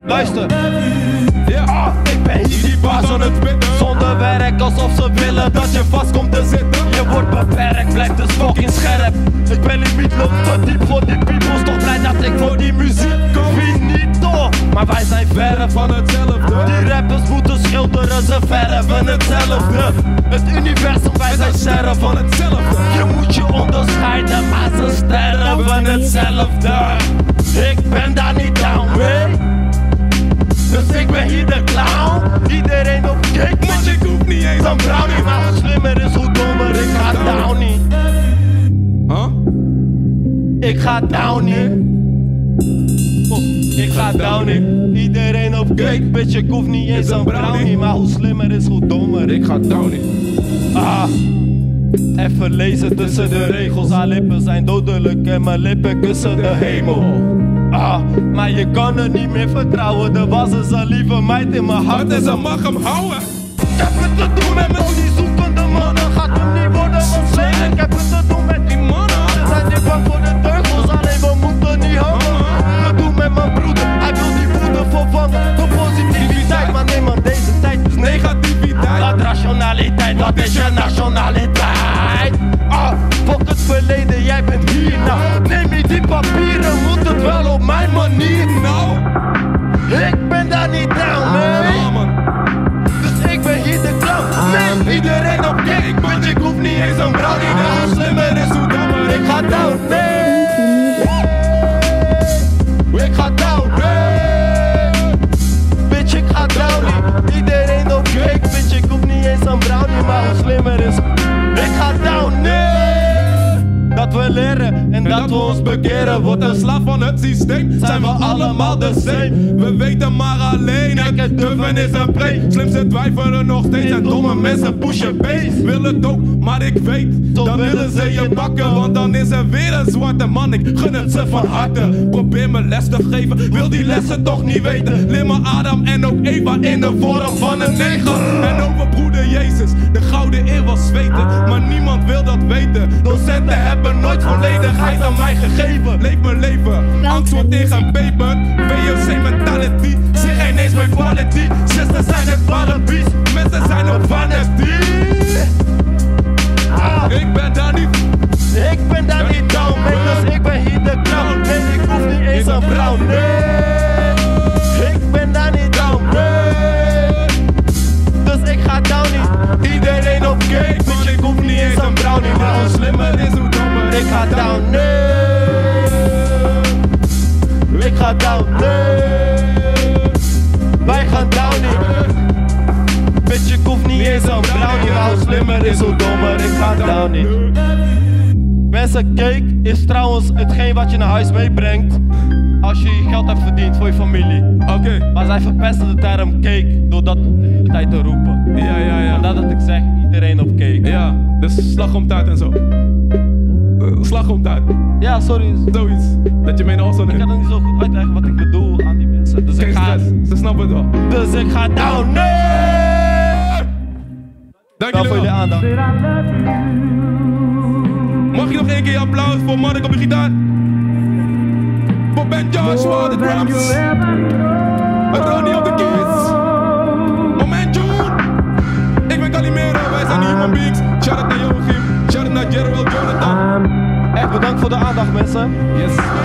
Luister, ik ben hier die baas aan het spitten. Zonder werk alsof ze willen dat je vast komt te zitten. Je wordt beperkt, blijft dus fucking scherp. Ik ben limietloos te diep voor die peoples. Toch blij dat ik voor die muziek finito. Maar wij zijn verre van hetzelfde. Die rappers moeten schilderen, ze verven hetzelfde. Het universum, wij zijn sterren van hetzelfde. Je moet je onderscheiden, maar ze sterven hetzelfde. Ik ben daar niet down mee. Dus ik ben hier de clown. Iedereen op cake, man, ik hoef niet eens een brownie. Maar hoe slimmer is, hoe dommer, ik ga down niet. Ik ga down niet. Ik ga down niet. Iedereen op cake, bitch, ik hoef niet eens een brownie. Maar hoe slimmer is, hoe dommer, ik ga down niet. Even lezen tussen de regels. Haar lippen zijn dodelijk en mijn lippen kussen de hemel. Maar je kan er niet meer vertrouwen. Er was een lieve meid in mijn hart en ze mag hem houden. Ik heb het te doen met die zoekende mannen. Gaat hem niet worden ontzien. Ik heb het te doen met die mannen. Ze zijn niet bang voor de teugels, alleen we moeten niet hangen. We doen met mijn broeder, hij wil die woede vervangen. Voor positiviteit, maar nee man, deze tijd is negativiteit. Laat rationaliteit, wat is je nationaliteit? Fuck het verleden, jij bent hier nou. Neem niet die papieren, moet het wel op mijn manier nou. Ik ben daar niet down, nee. Dus ik ben hier de clown. Nee, iedereen op cake, bitch, ik hoef niet eens een brownie. Hoe slimmer is, hoe dommer, ik ga down, nee. Ik ga down, nee. Bitch, ik ga down niet. Iedereen op cake, bitch, ik hoef niet eens een brownie. Maar hoe slimmer is, ik ga down, nee. Dat we leren en dat we ons bekeren. Wordt een slaaf van het systeem, zijn we allemaal de same. We weten maar alleen, het durven is een pre. Slimste twijfelen nog steeds en domme mensen pushen base. Wil het ook, maar ik weet, dan willen ze je pakken. Want dan is er weer een zwarte man, ik gun het ze van harte. Probeer me les te geven, wil die lessen toch niet weten. Leer me Adam en ook Eva in de vorm van een neger. En over broeder Jezus, de gouden eeuw was zweten. Maar niemand wil dat weten, docenten hebben nooit volledigheid aan mij gegeven. Leef mijn leven, antwoord tegen peper. VOC mentality, zie geen eens mijn quality. Zussen zijn het paradies, mensen zijn op vanity. Ik ben daar niet. Ik ben daar niet down, man, dus ik ben hier de clown. Nee, ik hoef niet eens een brown, nee. Ik ben daar niet down, nee. Dus ik ga down niet. Iedereen op cake, dus ik hoef niet eens een brownie. Maar hoe slimmer is, hoe dommer, ik ga down, nee. Ik ga down, nee. Wij gaan down niet. Bitch, ik hoef niet eens een brownie. Maar hoe slimmer is, hoe dommer, ik ga down niet. Mensen, cake is trouwens hetgeen wat je naar huis meebrengt als je je geld hebt verdiend voor je familie. Oké. Maar zij verpesten de term cake door dat de hele tijd te roepen. Ja. Vandaar dat ik zeg, iedereen op cake. Ja, dus slagroomtaart en zo. Slagroomtaart. Ja, sorry. Zoiets. Dat je mij nou zo neemt. Ik kan het niet zo goed uitleggen wat ik bedoel aan die mensen. Dus ik ga... Ze snappen het wel. Dus ik ga down, nee! Dank jullie voor jullie aandacht. Mag je nog één keer applaus voor Mark op de gitaar? Voor Ben Joshua, de drums. En Ronnie op de keys. Moment, June. Ik ben Calimero, wij zijn de Human Beings. Shout out naar Joachim, shout out naar Gerald Jonathan. Echt bedankt voor de aandacht, mensen. Yes.